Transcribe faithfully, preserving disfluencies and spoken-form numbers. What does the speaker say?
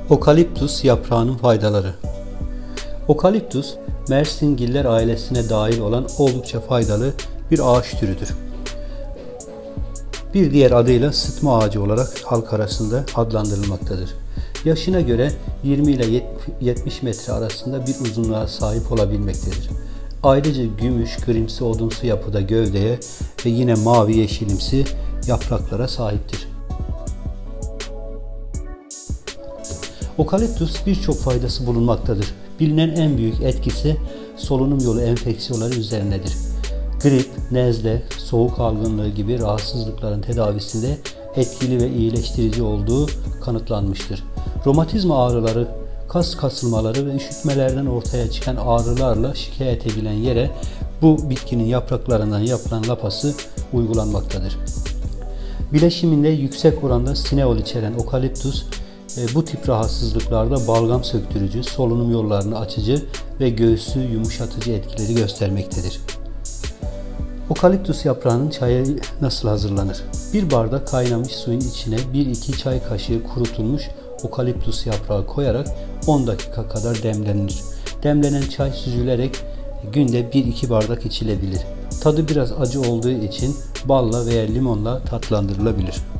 Okaliptus yaprağının faydaları. Okaliptus, Mersingiller ailesine dahil olan oldukça faydalı bir ağaç türüdür. Bir diğer adıyla sıtma ağacı olarak halk arasında adlandırılmaktadır. Yaşına göre yirmi ile yetmiş metre arasında bir uzunluğa sahip olabilmektedir. Ayrıca gümüş, grimsi, odunsu yapıda gövdeye ve yine mavi yeşilimsi yapraklara sahiptir. Okaliptus birçok faydası bulunmaktadır. Bilinen en büyük etkisi solunum yolu enfeksiyonları üzerindedir. Grip, nezle, soğuk algınlığı gibi rahatsızlıkların tedavisinde etkili ve iyileştirici olduğu kanıtlanmıştır. Romatizma ağrıları, kas kasılmaları ve üşütmelerden ortaya çıkan ağrılarla şikayet edilen yere bu bitkinin yapraklarından yapılan lapası uygulanmaktadır. Bileşiminde yüksek oranda sineol içeren okaliptus bu tip rahatsızlıklarda balgam söktürücü, solunum yollarını açıcı ve göğsü yumuşatıcı etkileri göstermektedir. Okaliptus yaprağının çayı nasıl hazırlanır? Bir bardak kaynamış suyun içine bir iki çay kaşığı kurutulmuş okaliptus yaprağı koyarak on dakika kadar demlenir. Demlenen çay süzülerek günde bir iki bardak içilebilir. Tadı biraz acı olduğu için balla veya limonla tatlandırılabilir.